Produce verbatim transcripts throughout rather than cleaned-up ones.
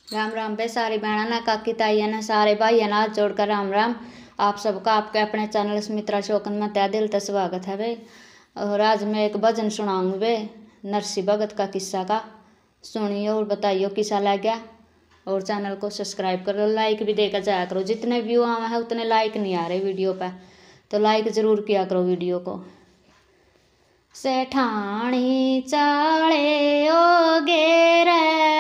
राम राम बे सारी बहना ना काकी ताइया ना सारे भाइया ना हाथ जोड़कर राम राम। आप सबका आपके अपने चैनल सुमित्रा शोकंद में तय दिल से स्वागत है बे। और आज मैं एक भजन सुनाऊंगी बे नरसी भगत का किस्सा का। सुनिए और बताइयो किसा लग गया। और चैनल को सब्सक्राइब करो, लाइक भी देकर जाया करो। जितने व्यू आए हैं उतने लाइक नहीं आ रहे वीडियो पर, तो लाइक ज़रूर किया करो वीडियो को। सेठानी चाले ओ गेर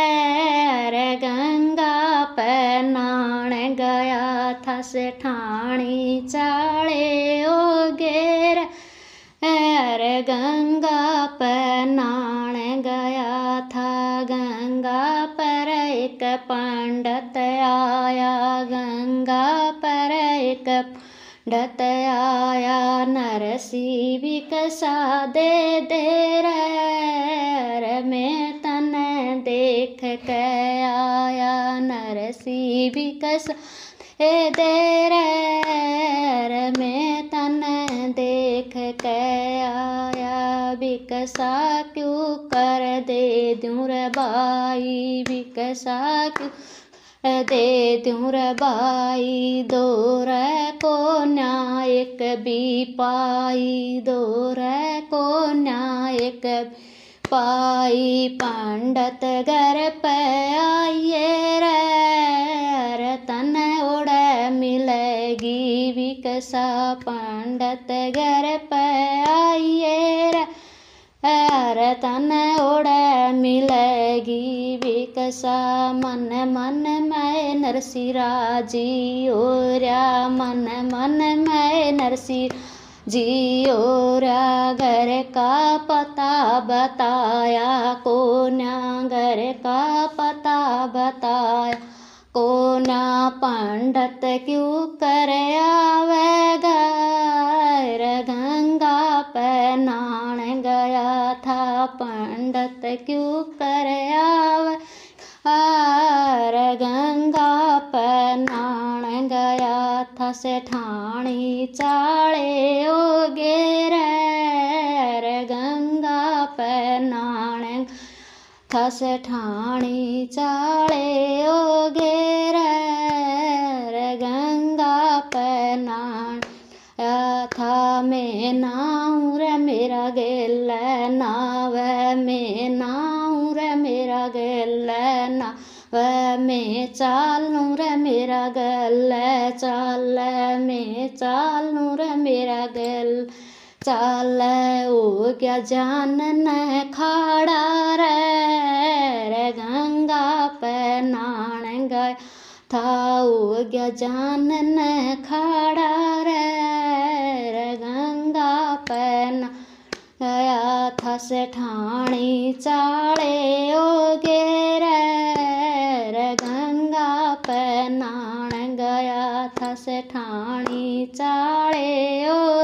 गंगा पे नाण गया था। सेठानी चाले ओ गेर अरे गंगा पे नाण गया था। गंगा पर एक पंडित आया, गंगा पर एक पंडित आया। नरसी भी कसा दे दे रे मैं तने देख के आया। नरसी भी कसा दे दे रे मैं तने देख के आया। बिकसा क्यों कर दे दूं रे भाई, बिकसा क्यों दे दूं रे भाई। दो रे को न्यायक भी पाई, दो रे को न्यायक पाई। पंडित घर पे आइए रे तन ओढ़ मिलेगी विकसा। पंडित घर पे आइए रे अरे तन ओढ़ मिलेगी विकसा। मन मन मैं नरसी राजी ओरा, मन मन मैं नरसी जी ओरा। घर का पता बताया कोना, घर का पता बताया कोना। पंडित क्यों कर आवेगा गंगा पे नाण गया था। पंडित क्यों कर आवे गंगा पे नाण गया था। सेठानी चाले ओ गेर गंगा पे नाण था। सेठानी चाले ओ गेर गंगा पे नाण था। मैं नाऊ रे मेरा गेल नाव, मैं नाऊ रे मेरा गेल नाव। मैं चालूं रे मेरा गल चाल, मैं चालूं रे मेरा गल चाल। ओ क्या जान न खाड़ा रे गंगा पे नाण गया था। ओ क्या जान न खाड़ा रे गंगा पे नाण गया था। सेठानी चाले ओ गेर गंगा पे नाण गया था। सेठानी चाले ओ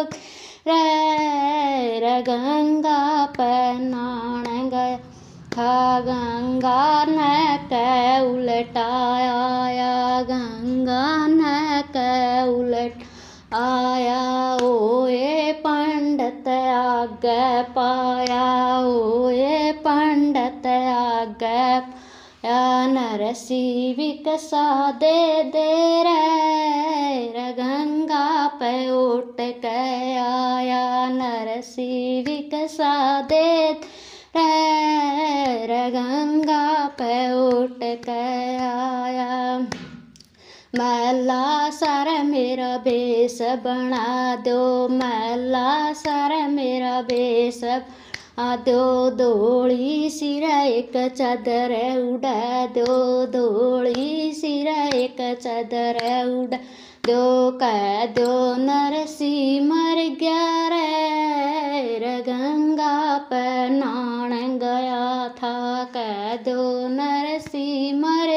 रे गंगा पे नाण गया था। गंगा न के उलटाया, गंगा न के उलट आया। ओए पंडित आगे पाया, ओए पंडित आगे या। नरसी विकसा दे दे रे गंगा पे उठ के आया। नरसी विकसा दे रे गंगा पे उठ के आया। मैला सर मेरा बेस बना दो, मैला सर मेरा बेस बना दो। धोली सिर एक चादर उड़ा दो, धोली सिर एक चादर उड़ा दो। कह दो नरसी मर गया रे गंगा पे नाण गया था। कह दो नरसी मर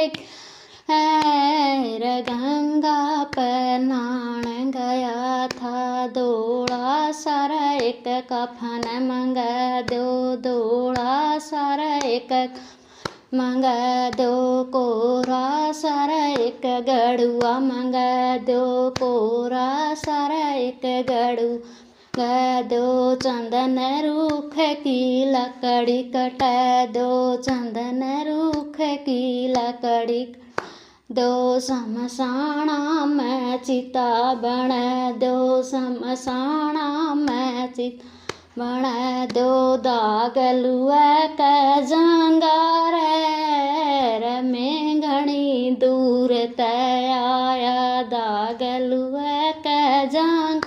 गया गंगा पे नाण गया था। दौड़ा सारा एक कफन मंगा दो, दौड़ा सारा एक मंगा दो। कोरा सारा एक गड़ुआ मंगा दो, कोरा सारा एक गड़ू कह दो चंदन रूख की लकड़ी कटै दो चंदन रूख की लकड़ी दो शमशाना में चिता बण दो शमशाना में चिता बण दो दाग लुए कै जंगार में घणी दूर तय आया दाग लुए कै जंग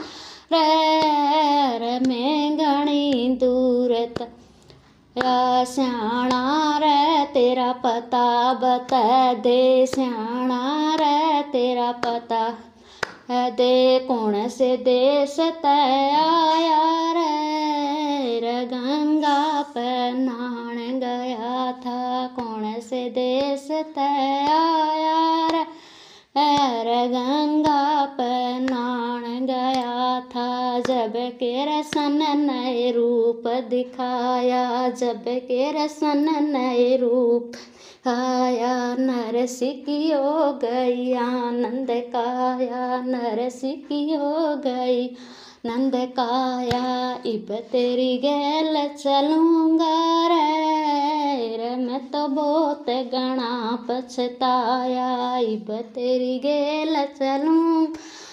रे में घणी दूर तय स्याणा रे तेरा पता बता दे स्याणा रे तेरा पता दे कौन से देश तय आया रे गंगा पर नहाने गया था कौन से देश तय आया रे गंगा पर नहाने गया था जब के रसन नए रूप दिखाया जब के रसन नए रूप आया नरसी की हो गई आनंद काया नरसी की हो गई नंद काया इब तेरी गैल चलूँगा रे मैं तो बहुत गणा पछताया इब तेरी गैल चलूँ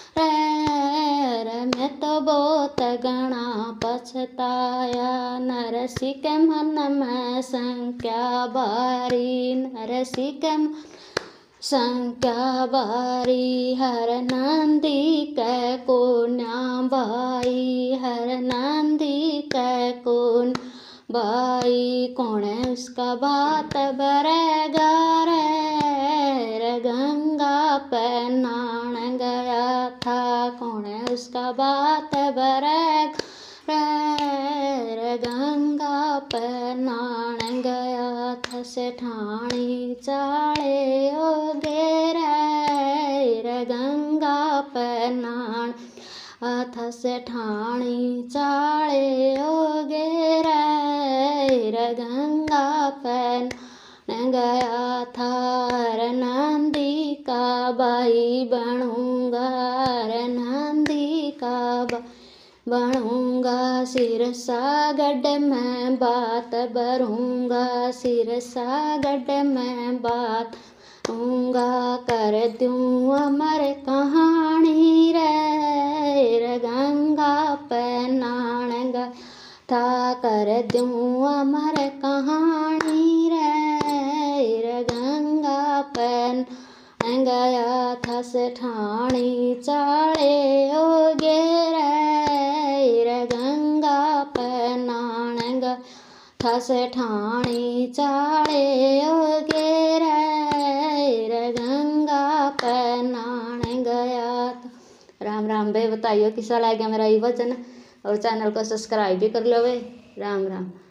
रे मैं तो बहुत गणा पछताया नरसी के मन में संख्या बारी नरसी के संख्या बारी हर नंदी कै कोन्या बाई हर नंदी कै कोन बाई कौन है उसका बात बरेगा रे गंगा पे नहाने गया था कौन है उसका बात बरेगा रे गंगा पे नहाने गया था सेठानी चाले ओ रे गंगा पे नहाने था सेठानी चाले ओ रे गंगा पे गया था रे नंदी का बाई बनूंगा रे नंदी का बाई बनूंगा सिरसा गढ़ में बात भरूंगा सिरसा गढ़ में बात भरूंगा कर दूँ अमर कहानी रे गंगा पे नहाने गया था कर दूँ अमर कहानी रे गंगा पे नहाने गया था सेठानी चाले ओ रे गंगा पे नहाने गया था सेठानी चाले ओ रे गंगा पे नहाने गया था। राम राम बे बताइयो कैसा लगा मेरा ये वचन और चैनल को सब्सक्राइब भी कर लो वे। राम राम।